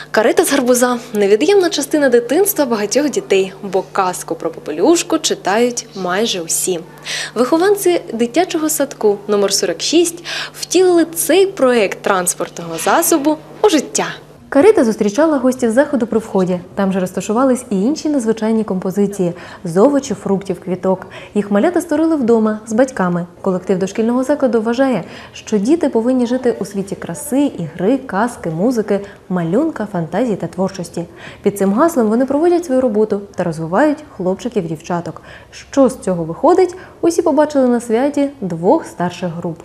Карета з гарбуза – невід'ємна частина дитинства багатьох дітей, бо казку про Попелюшку читають майже усі. Вихованці дитячого садку номер 46 втілили цей проєкт транспортного засобу у життя. Карета зустрічала гостів заходу при вході. Там же розташувались і інші незвичайні композиції – з овочів, фруктів, квіток. Їх малята створили вдома, з батьками. Колектив дошкільного закладу вважає, що діти повинні жити у світі краси, ігри, казки, музики, малюнка, фантазії та творчості. Під цим гаслом вони проводять свою роботу та розвивають хлопчиків-дівчаток. Що з цього виходить, усі побачили на святі двох старших груп.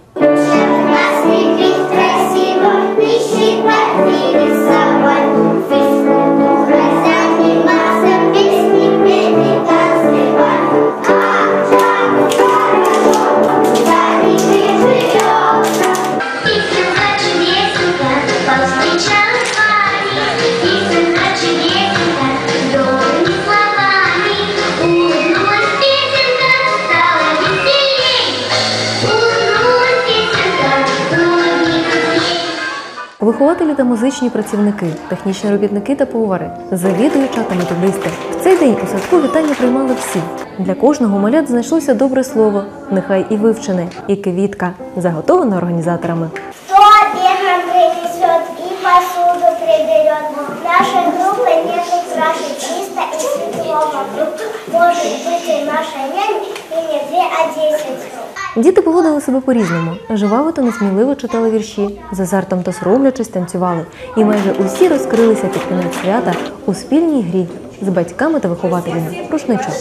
Вихователі та музичні працівники, технічні робітники та повари, завідувача та методисти. В цей день у садку вітання приймали всі. Для кожного малят знайшлося добре слово, нехай і вивчене, і квітка, заготована організаторами. Кто бегом принесет и посуду приберет. Наша группа нету краше, чисто и светло вокруг. Может быть и наша нянь, и не 2, а 10. Діти поводили себе по-різному. Жваво та несміливо читали вірші, з азартом та соромлячись танцювали. І майже усі розкрилися під кінець свята у спільній грі з батьками та вихователями рушничок.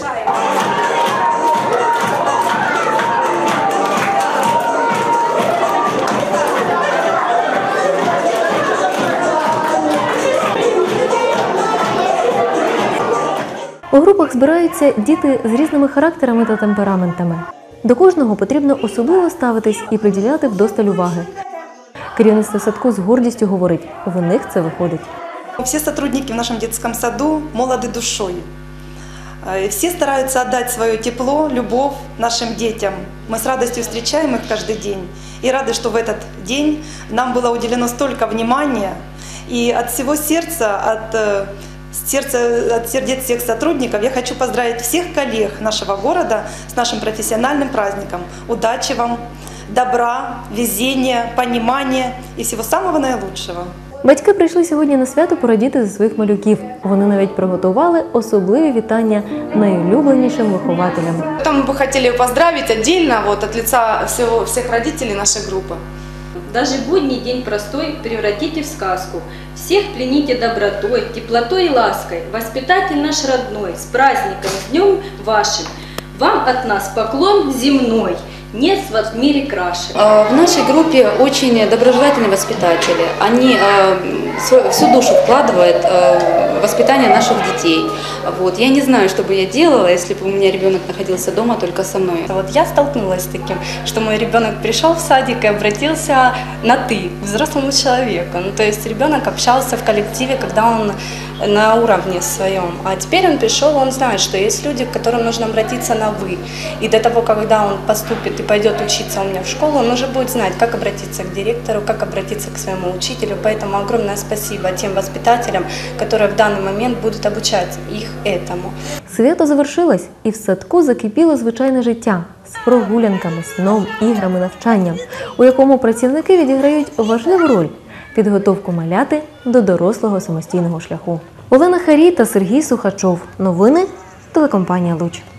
У групах збираються діти з різними характерами та темпераментами. До кожного потрібно особливо ставитись і приділяти вдосталь уваги. Керівництво садку з гордістю говорить, в них це виходить. Все сотрудники в нашем детском саду молоды душой. Все стараются отдать свое тепло, любовь нашим детям. Мы с радостью встречаем их каждый день. И рады, что в этот день нам было уделено столько внимания. И от всего сердца, от сердец всех сотрудников я хочу поздравить всех коллег нашего города с нашим профессиональным праздником. Удачи вам, добра, везения, понимания и всего самого наилучшего. Батьки прийшли сьогодні на свято порадіти за своїх малюків. Вони навіть приготували особливі вітання найулюбленішим вихователям. Там мы бы хотели поздравить отдельно от лица всех родителей нашей группы. Даже будний день простой превратите в сказку. Всех плените добротой, теплотой и лаской. Воспитатель наш родной, с праздником, с днем вашим. Вам от нас поклон земной. Нет в мире краше. В нашей группе очень доброжелательные воспитатели. Они всю душу вкладывают в воспитание наших детей. Я не знаю, что бы я делала, если бы у меня ребенок находился дома только со мной. Я столкнулась с таким, что мой ребенок пришел в садик и обратился на «ты» к взрослому человеку. То есть ребенок общался в коллективе, когда он на уровне своем. А теперь он пришел, он знает, что есть люди, к которым нужно обратиться на «вы». И до того, когда он поступит и пойдет учиться у меня в школу, он уже будет знать, как обратиться к директору, как обратиться к своему учителю. Поэтому огромное спасибо тем воспитателям, которые в данный момент будут обучать их этому. Свято завершилось, і в садку закипіло звичайне життя з прогулянками, сном, іграми, навчанням, у якому працівники відіграють важливу роль – підготовку маляти до дорослого самостійного шляху. Олена Харій та Сергій Сухачов. Новини телекомпанія «Луч».